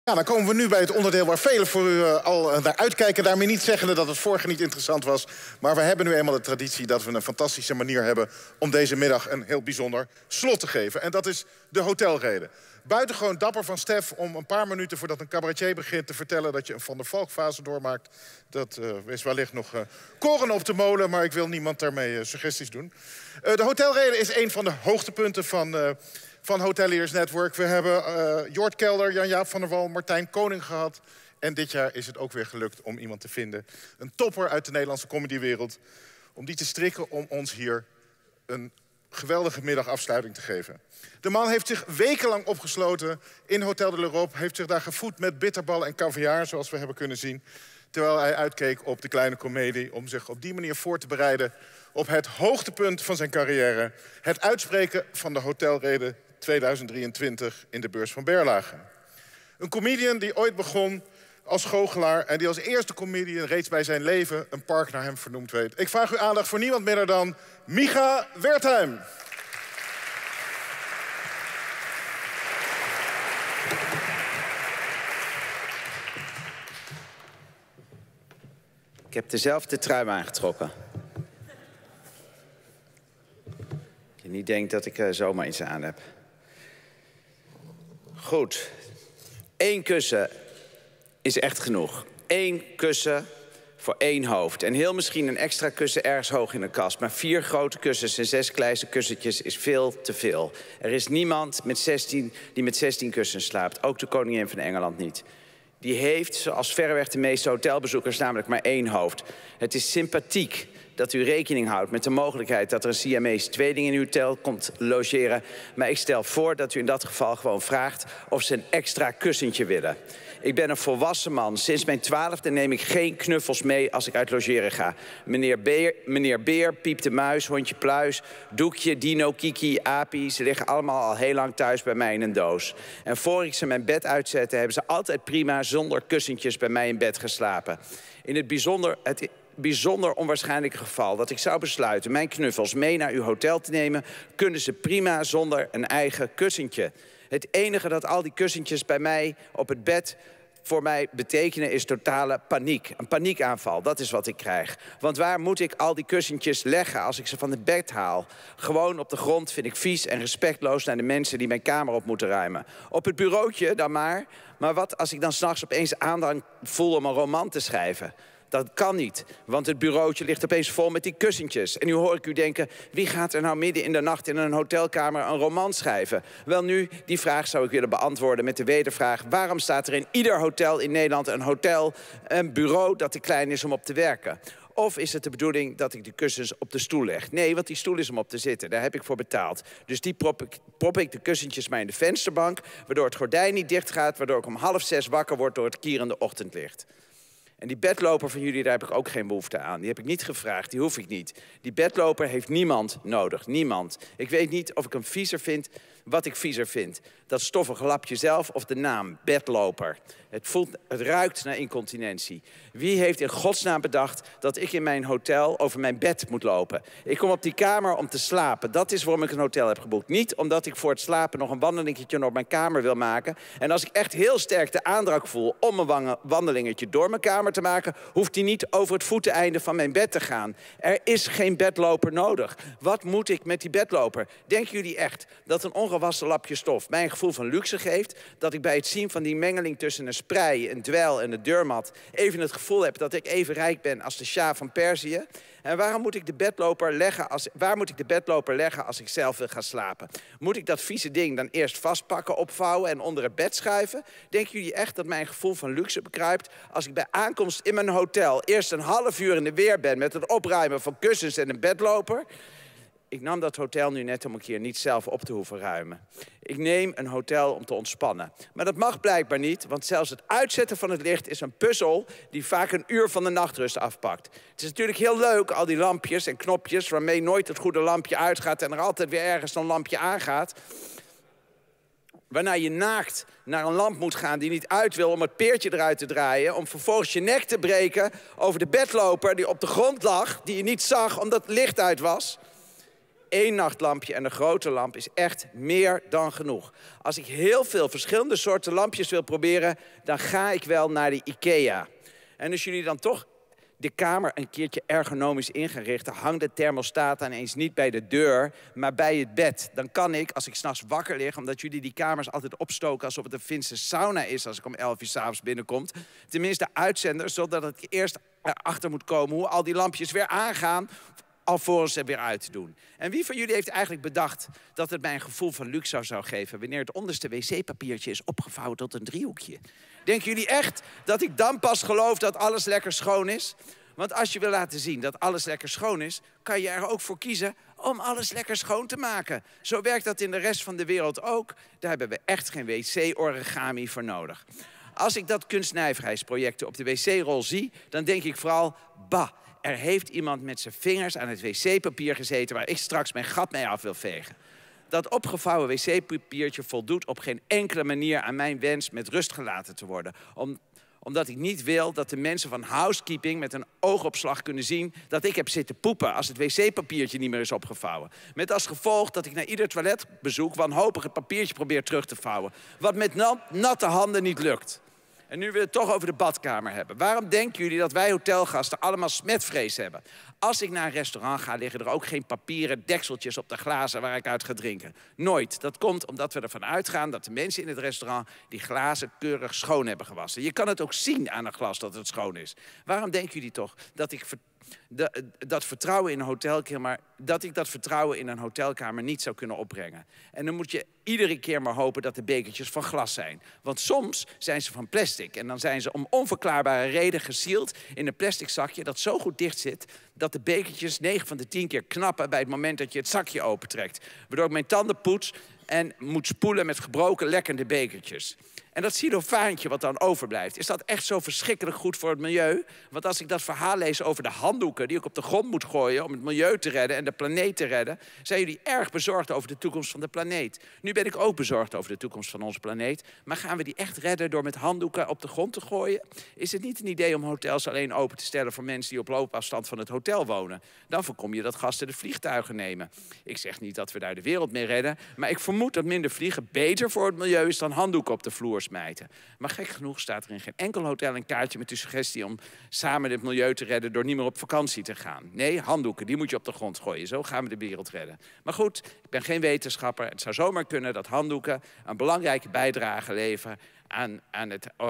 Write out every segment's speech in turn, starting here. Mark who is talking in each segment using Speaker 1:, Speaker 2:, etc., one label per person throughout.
Speaker 1: Ja, dan komen we nu bij het onderdeel waar velen voor u al naar uitkijken. Daarmee niet zeggende dat het vorige niet interessant was. Maar we hebben nu eenmaal de traditie dat we een fantastische manier hebben om deze middag een heel bijzonder slot te geven. En dat is de hotelrede. Buitengewoon dapper van Stef om een paar minuten voordat een cabaretier begint te vertellen dat je een Van der Valk-fase doormaakt. Dat is wellicht nog koren op de molen, maar ik wil niemand daarmee suggesties doen. De hotelrede is een van de hoogtepunten van Hoteliers Network. We hebben Jort Kelder, Jan-Jaap van der Wal, Martijn Koning gehad. En dit jaar is het ook weer gelukt om iemand te vinden. Een topper uit de Nederlandse comedywereld. Om die te strikken om ons hier een geweldige middagafsluiting te geven. De man heeft zich wekenlang opgesloten in Hotel de l'Europe. Heeft zich daar gevoed met bitterballen en caviar, zoals we hebben kunnen zien. Terwijl hij uitkeek op de kleine komedie. Om zich op die manier voor te bereiden op het hoogtepunt van zijn carrière. Het uitspreken van de hotelrede 2023 in de beurs van Berlage. Een comedian die ooit begon als goochelaar en die als eerste comedian reeds bij zijn leven een park naar hem vernoemd weet. Ik vraag uw aandacht voor niemand minder dan Micha Wertheim.
Speaker 2: Ik heb dezelfde trui aangetrokken. Dat je niet denkt dat ik zomaar iets aan heb. Goed. 1 kussen is echt genoeg. 1 kussen voor 1 hoofd. En heel misschien een extra kussen ergens hoog in de kast. Maar 4 grote kussens en 6 kleine kussentjes is veel te veel. Er is niemand die met 16 kussens slaapt. Ook de koningin van Engeland niet. Die heeft, zoals verreweg de meeste hotelbezoekers, namelijk maar 1 hoofd. Het is sympathiek dat u rekening houdt met de mogelijkheid dat er een Siamese tweeling in uw hotel komt logeren. Maar ik stel voor dat u in dat geval gewoon vraagt of ze een extra kussentje willen. Ik ben een volwassen man. Sinds mijn 12e neem ik geen knuffels mee als ik uit logeren ga. Meneer Beer, Piep de Muis, Hondje Pluis, Doekje, Dino, Kiki, Apie. Ze liggen allemaal al heel lang thuis bij mij in een doos. En voor ik ze mijn bed uitzette, hebben ze altijd prima zonder kussentjes bij mij in bed geslapen. In het bijzonder onwaarschijnlijke geval dat ik zou besluiten mijn knuffels mee naar uw hotel te nemen, kunnen ze prima zonder een eigen kussentje. Het enige dat al die kussentjes bij mij op het bed voor mij betekenen is totale paniek. Een paniekaanval, dat is wat ik krijg. Want waar moet ik al die kussentjes leggen als ik ze van het bed haal? Gewoon op de grond vind ik vies en respectloos naar de mensen die mijn kamer op moeten ruimen. Op het bureautje dan maar. Maar wat als ik dan 's nachts opeens aandrang voel om een roman te schrijven? Dat kan niet, want het bureautje ligt opeens vol met die kussentjes. En nu hoor ik u denken, wie gaat er nou midden in de nacht in een hotelkamer een roman schrijven? Wel nu, die vraag zou ik willen beantwoorden met de wedervraag: waarom staat er in ieder hotel in Nederland een bureau dat te klein is om op te werken? Of is het de bedoeling dat ik de kussens op de stoel leg? Nee, want die stoel is om op te zitten. Daar heb ik voor betaald. Dus die prop ik de kussentjes maar in de vensterbank, waardoor het gordijn niet dicht gaat, waardoor ik om 5:30 wakker word door het kierende ochtendlicht. En die bedloper van jullie, daar heb ik ook geen behoefte aan. Die heb ik niet gevraagd, die hoef ik niet. Die bedloper heeft niemand nodig, niemand. Ik weet niet of ik hem viezer vind, wat ik viezer vind. Dat stoffige lapje zelf of de naam, bedloper. Het ruikt naar incontinentie. Wie heeft in godsnaam bedacht dat ik in mijn hotel over mijn bed moet lopen? Ik kom op die kamer om te slapen. Dat is waarom ik een hotel heb geboekt. Niet omdat ik voor het slapen nog een wandelingetje door mijn kamer wil maken. En als ik echt heel sterk de aandrang voel om een wandelingetje door mijn kamer te maken, hoeft die niet over het voeteneinde van mijn bed te gaan. Er is geen bedloper nodig. Wat moet ik met die bedloper? Denken jullie echt dat een ongewassen lapje stof mij een gevoel van luxe geeft? Dat ik bij het zien van die mengeling tussen een sprei, een dweil en een deurmat even het gevoel heb dat ik even rijk ben als de Shah van Perzië? En waar moet ik de bedloper leggen als ik zelf wil gaan slapen? Moet ik dat vieze ding dan eerst vastpakken, opvouwen en onder het bed schuiven? Denken jullie echt dat mijn gevoel van luxe bekruipt als ik bij aankomst in mijn hotel eerst een half uur in de weer ben met het opruimen van kussens en een bedloper? Ik nam dat hotel nu net om een keer niet zelf op te hoeven ruimen. Ik neem een hotel om te ontspannen. Maar dat mag blijkbaar niet, want zelfs het uitzetten van het licht is een puzzel die vaak een uur van de nachtrust afpakt. Het is natuurlijk heel leuk, al die lampjes en knopjes waarmee nooit het goede lampje uitgaat en er altijd weer ergens een lampje aangaat. Waarna je naakt naar een lamp moet gaan die niet uit wil om het peertje eruit te draaien, om vervolgens je nek te breken over de bedloper die op de grond lag, die je niet zag omdat het licht uit was. 1 nachtlampje en een grote lamp is echt meer dan genoeg. Als ik heel veel verschillende soorten lampjes wil proberen, dan ga ik wel naar de IKEA. En als jullie dan toch de kamer een keertje ergonomisch in gaan richten, hang de thermostaat dan eens niet bij de deur, maar bij het bed. Dan kan ik, als ik 's nachts wakker lig, omdat jullie die kamers altijd opstoken alsof het een Finse sauna is als ik om 11 uur 's avonds binnenkom, tenminste uitzender, zodat ik eerst erachter moet komen hoe al die lampjes weer aangaan, alvorens ze weer uit te doen. En wie van jullie heeft eigenlijk bedacht dat het mij een gevoel van luxe zou geven wanneer het onderste wc-papiertje is opgevouwen tot een driehoekje? Denken jullie echt dat ik dan pas geloof dat alles lekker schoon is? Want als je wil laten zien dat alles lekker schoon is, kan je er ook voor kiezen om alles lekker schoon te maken. Zo werkt dat in de rest van de wereld ook. Daar hebben we echt geen wc-origami voor nodig. Als ik dat kunstnijverheidsproject op de wc-rol zie, dan denk ik vooral, bah, er heeft iemand met zijn vingers aan het wc-papier gezeten waar ik straks mijn gat mee af wil vegen. Dat opgevouwen wc-papiertje voldoet op geen enkele manier aan mijn wens met rust gelaten te worden. Omdat ik niet wil dat de mensen van housekeeping met een oogopslag kunnen zien dat ik heb zitten poepen als het wc-papiertje niet meer is opgevouwen. Met als gevolg dat ik na ieder toiletbezoek wanhopig het papiertje probeer terug te vouwen. Wat met natte handen niet lukt. En nu we het toch over de badkamer hebben. Waarom denken jullie dat wij hotelgasten allemaal smetvrees hebben? Als ik naar een restaurant ga, liggen er ook geen papieren dekseltjes op de glazen waar ik uit ga drinken. Nooit. Dat komt omdat we ervan uitgaan dat de mensen in het restaurant die glazen keurig schoon hebben gewassen. Je kan het ook zien aan een glas dat het schoon is. Waarom denken jullie toch dat ik dat vertrouwen in een hotelkamer, dat ik dat vertrouwen in een hotelkamer niet zou kunnen opbrengen? En dan moet je iedere keer maar hopen dat de bekertjes van glas zijn. Want soms zijn ze van plastic en dan zijn ze om onverklaarbare reden gesield in een plastic zakje dat zo goed dicht zit dat de bekertjes 9 van de 10 keer knappen bij het moment dat je het zakje opentrekt. Waardoor ik mijn tanden poets en moet spoelen met gebroken lekkende bekertjes. En dat silofaantje wat dan overblijft, is dat echt zo verschrikkelijk goed voor het milieu? Want als ik dat verhaal lees over de handdoeken die ik op de grond moet gooien om het milieu te redden en de planeet te redden, zijn jullie erg bezorgd over de toekomst van de planeet. Nu ben ik ook bezorgd over de toekomst van onze planeet, maar gaan we die echt redden door met handdoeken op de grond te gooien? Is het niet een idee om hotels alleen open te stellen voor mensen die op loopafstand van het hotel wonen? Dan voorkom je dat gasten de vliegtuigen nemen. Ik zeg niet dat we daar de wereld mee redden, maar ik vermoed dat minder vliegen beter voor het milieu is dan handdoeken op de vloer smijten. Maar gek genoeg staat er in geen enkel hotel een kaartje met de suggestie om samen het milieu te redden door niet meer op vakantie te gaan. Nee, handdoeken, die moet je op de grond gooien. Zo gaan we de wereld redden. Maar goed, ik ben geen wetenschapper. Het zou zomaar kunnen dat handdoeken een belangrijke bijdrage leveren aan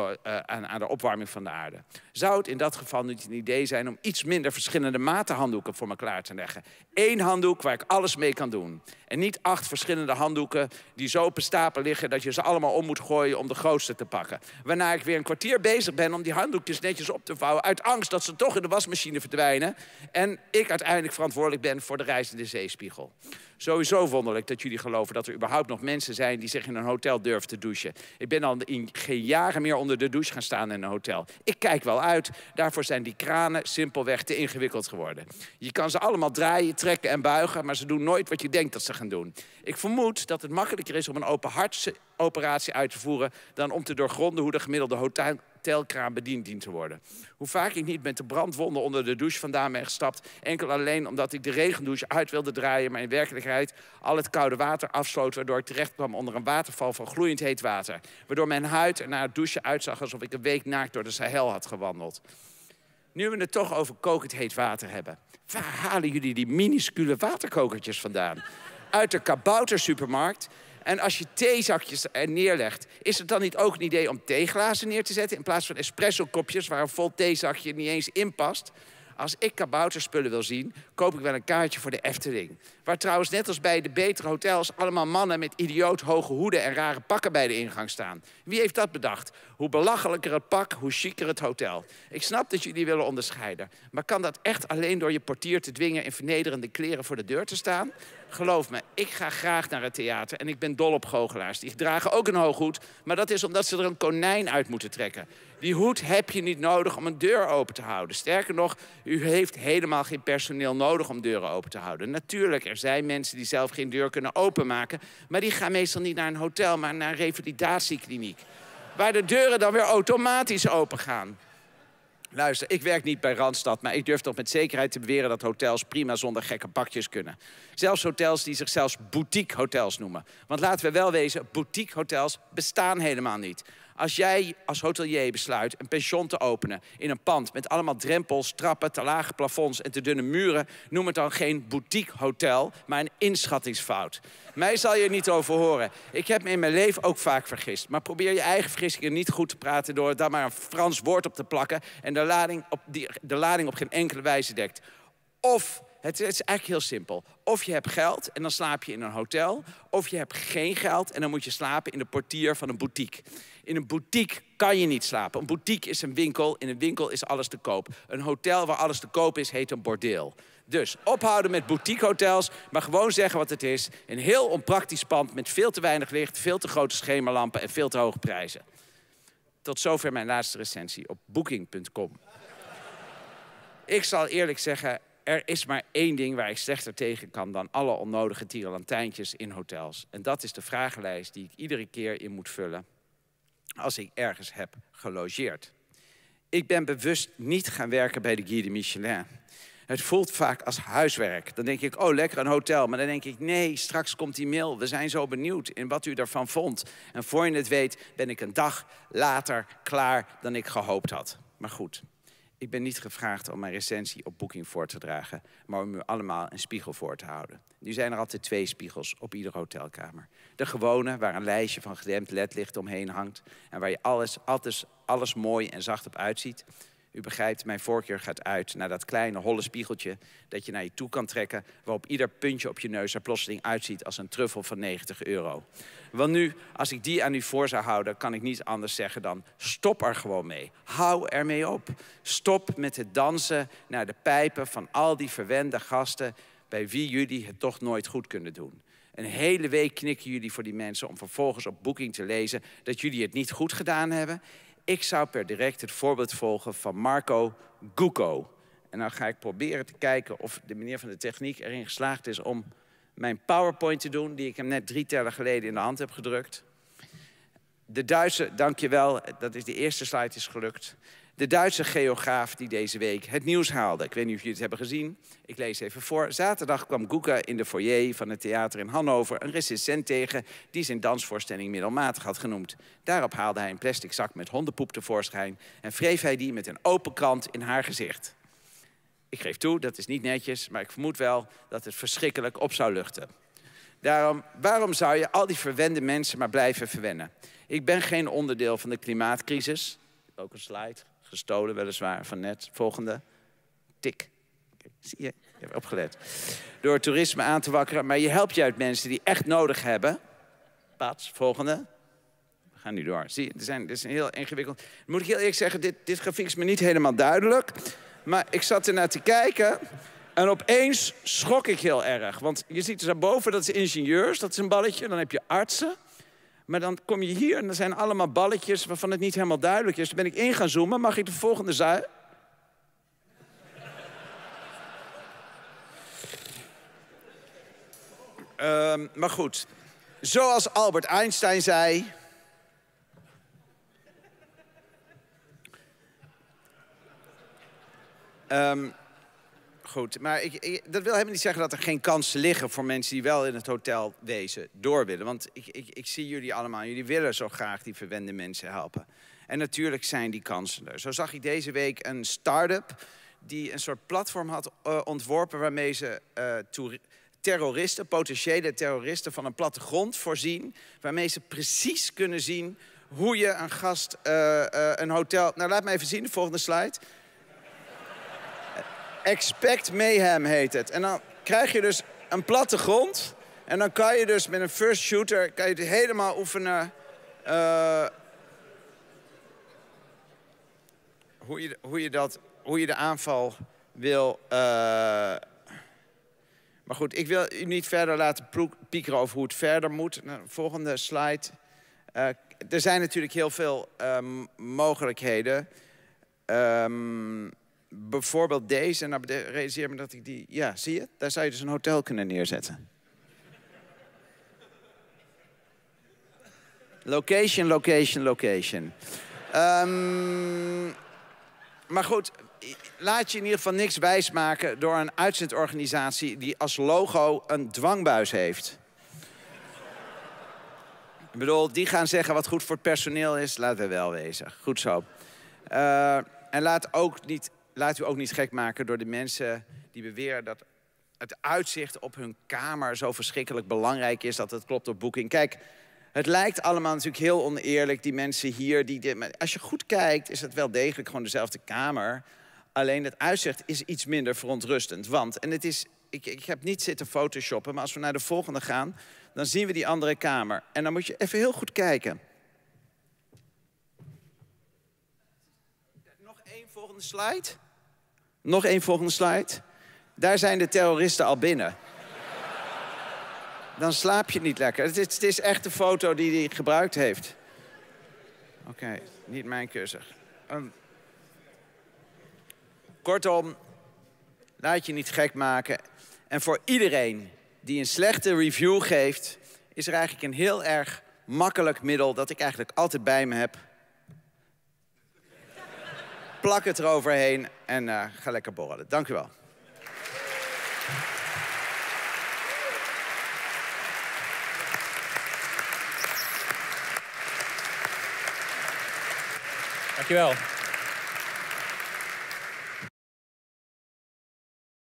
Speaker 2: de opwarming van de aarde. Zou het in dat geval niet een idee zijn om iets minder verschillende maten handdoeken voor me klaar te leggen? 1 handdoek waar ik alles mee kan doen. En niet 8 verschillende handdoeken die zo op een stapel liggen dat je ze allemaal om moet gooien om de grootste te pakken. Waarna ik weer een kwartier bezig ben om die handdoekjes netjes op te vouwen uit angst dat ze toch in de wasmachine verdwijnen. En ik uiteindelijk verantwoordelijk ben voor de reizende zeespiegel. Sowieso wonderlijk dat jullie geloven dat er überhaupt nog mensen zijn die zich in een hotel durven te douchen. Ik ben al in geen jaren meer onder de douche gaan staan in een hotel. Ik kijk wel uit. Daarvoor zijn die kranen simpelweg te ingewikkeld geworden. Je kan ze allemaal draaien, trekken en buigen, maar ze doen nooit wat je denkt dat ze gaan doen. Ik vermoed dat het makkelijker is om een openhartsoperatie uit te voeren dan om te doorgronden hoe de gemiddelde hotelkraan bediend dient te worden. Hoe vaak ik niet met de brandwonden onder de douche vandaan ben gestapt, enkel alleen omdat ik de regendouche uit wilde draaien, maar in werkelijkheid al het koude water afsloot, waardoor ik terecht kwam onder een waterval van gloeiend heet water. Waardoor mijn huid er na het douchen uitzag alsof ik een week naakt door de Sahel had gewandeld. Nu we het toch over kokend heet water hebben, waar halen jullie die minuscule waterkokertjes vandaan? Uit de kaboutersupermarkt. En als je theezakjes er neerlegt, is het dan niet ook een idee om theeglazen neer te zetten in plaats van espresso-kopjes waar een vol theezakje niet eens in past? Als ik kabouterspullen wil zien, koop ik wel een kaartje voor de Efteling. Waar trouwens net als bij de betere hotels allemaal mannen met idioot hoge hoeden en rare pakken bij de ingang staan. Wie heeft dat bedacht? Hoe belachelijker het pak, hoe chiquer het hotel. Ik snap dat jullie willen onderscheiden. Maar kan dat echt alleen door je portier te dwingen in vernederende kleren voor de deur te staan? Geloof me, ik ga graag naar het theater en ik ben dol op goochelaars. Die dragen ook een hooghoed, maar dat is omdat ze er een konijn uit moeten trekken. Die hoed heb je niet nodig om een deur open te houden. Sterker nog, u heeft helemaal geen personeel nodig om deuren open te houden. Natuurlijk, er zijn mensen die zelf geen deur kunnen openmaken, maar die gaan meestal niet naar een hotel, maar naar een revalidatiekliniek. Waar de deuren dan weer automatisch open gaan. Luister, ik werk niet bij Randstad, maar ik durf toch met zekerheid te beweren dat hotels prima zonder gekke pakjes kunnen. Zelfs hotels die zichzelf boutique hotels noemen. Want laten we wel wezen, boutique hotels bestaan helemaal niet. Als jij als hotelier besluit een pension te openen in een pand met allemaal drempels, trappen, te lage plafonds en te dunne muren, noem het dan geen boutique hotel, maar een inschattingsfout. Mij zal je er niet over horen. Ik heb me in mijn leven ook vaak vergist. Maar probeer je eigen vergissingen niet goed te praten door daar maar een Frans woord op te plakken en de lading op geen enkele wijze dekt. Of, het is eigenlijk heel simpel. Of je hebt geld en dan slaap je in een hotel. Of je hebt geen geld en dan moet je slapen in de portier van een boutique. In een boutique kan je niet slapen. Een boutique is een winkel. In een winkel is alles te koop. Een hotel waar alles te koop is, heet een bordeel. Dus ophouden met boutique hotels, maar gewoon zeggen wat het is. Een heel onpraktisch pand met veel te weinig licht, veel te grote schemerlampen en veel te hoge prijzen. Tot zover mijn laatste recensie op Booking.com. Ik zal eerlijk zeggen, er is maar één ding waar ik slechter tegen kan dan alle onnodige tierenlantijntjes in hotels. En dat is de vragenlijst die ik iedere keer in moet vullen als ik ergens heb gelogeerd. Ik ben bewust niet gaan werken bij de Guide Michelin. Het voelt vaak als huiswerk. Dan denk ik, oh lekker een hotel. Maar dan denk ik, nee, straks komt die mail. We zijn zo benieuwd in wat u ervan vond. En voor je het weet ben ik een dag later klaar dan ik gehoopt had. Maar goed. Ik ben niet gevraagd om mijn recensie op Booking voor te dragen, maar om u allemaal een spiegel voor te houden. Nu zijn er altijd 2 spiegels op iedere hotelkamer. De gewone, waar een lijstje van gedempt ledlicht omheen hangt en waar je alles mooi en zacht op uitziet. U begrijpt, mijn voorkeur gaat uit naar dat kleine holle spiegeltje dat je naar je toe kan trekken, waarop ieder puntje op je neus er plotseling uitziet als een truffel van €90. Want nu, als ik die aan u voor zou houden, kan ik niet anders zeggen dan stop er gewoon mee. Hou ermee op. Stop met het dansen naar de pijpen van al die verwende gasten bij wie jullie het toch nooit goed kunnen doen. Een hele week knikken jullie voor die mensen om vervolgens op Booking te lezen dat jullie het niet goed gedaan hebben. Ik zou per direct het voorbeeld volgen van Marco Gucco. En dan ga ik proberen te kijken of de meneer van de techniek erin geslaagd is om mijn PowerPoint te doen, die ik hem net 3 tellen geleden in de hand heb gedrukt. De Duitse, dankjewel, dat is de eerste slide is gelukt. De Duitse geograaf die deze week het nieuws haalde. Ik weet niet of jullie het hebben gezien. Ik lees even voor. Zaterdag kwam Gucca in de foyer van het theater in Hannover een recensent tegen die zijn dansvoorstelling middelmatig had genoemd. Daarop haalde hij een plastic zak met hondenpoep tevoorschijn en wreef hij die met een open krant in haar gezicht. Ik geef toe, dat is niet netjes, maar ik vermoed wel dat het verschrikkelijk op zou luchten. Waarom zou je al die verwende mensen maar blijven verwennen? Ik ben geen onderdeel van de klimaatcrisis. Ook een slide, gestolen weliswaar van net. Volgende. Tik. Kijk, zie je? Je hebt opgelet. Door het toerisme aan te wakkeren, maar je helpt je uit mensen die echt nodig hebben. Pats, volgende. We gaan nu door. Zie je, dit is een heel ingewikkeld. Moet ik heel eerlijk zeggen, dit grafiek is me niet helemaal duidelijk. Maar ik zat ernaar te kijken en opeens schrok ik heel erg. Want je ziet dus daarboven, dat is ingenieurs, dat is een balletje. Dan heb je artsen. Maar dan kom je hier en er zijn allemaal balletjes waarvan het niet helemaal duidelijk is. Dan ben ik in gaan zoomen. Mag ik de volgende zui? Maar goed. Zoals Albert Einstein zei. Goed, maar dat wil helemaal niet zeggen dat er geen kansen liggen voor mensen die wel in het hotelwezen door willen. Want ik zie jullie allemaal, jullie willen zo graag die verwende mensen helpen. En natuurlijk zijn die kansen er. Zo zag ik deze week een start-up die een soort platform had ontworpen waarmee ze terroristen, potentiële terroristen van een plattegrond voorzien. Waarmee ze precies kunnen zien hoe je een gast, een hotel... Nou, laat me even zien, de volgende slide. Expect Mayhem heet het. En dan krijg je dus een plattegrond. En dan kan je dus met een first shooter kan je het helemaal oefenen. Hoe je de aanval wil. Maar goed, ik wil u niet verder laten piekeren over hoe het verder moet. Nou, volgende slide. Er zijn natuurlijk heel veel mogelijkheden. Bijvoorbeeld deze, en nou realiseer me dat ik die... Ja, zie je? Daar zou je dus een hotel kunnen neerzetten. Location, location, location. Maar goed, laat je in ieder geval niks wijsmaken door een uitzendorganisatie die als logo een dwangbuis heeft. Ik bedoel, die gaan zeggen wat goed voor het personeel is. Laten we wel wezen. Goed zo. En laat u ook niet gek maken door de mensen die beweren dat het uitzicht op hun kamer zo verschrikkelijk belangrijk is dat het klopt op Booking. Kijk, het lijkt allemaal natuurlijk heel oneerlijk, die mensen hier. Maar als je goed kijkt, is het wel degelijk gewoon dezelfde kamer. Alleen het uitzicht is iets minder verontrustend. Want, en het is, ik heb niet zitten photoshoppen, maar als we naar de volgende gaan, dan zien we die andere kamer. En dan moet je even heel goed kijken. Nog één volgende slide. Nog één volgende slide. Daar zijn de terroristen al binnen. Dan slaap je niet lekker. Het is echt de foto die hij gebruikt heeft. Oké, niet mijn kussen. Kortom, laat je niet gek maken. En voor iedereen die een slechte review geeft, is er eigenlijk een heel erg makkelijk middel dat ik eigenlijk altijd bij me heb. Plak het eroverheen en ga lekker borrelen. Dank u wel.
Speaker 3: Dankjewel.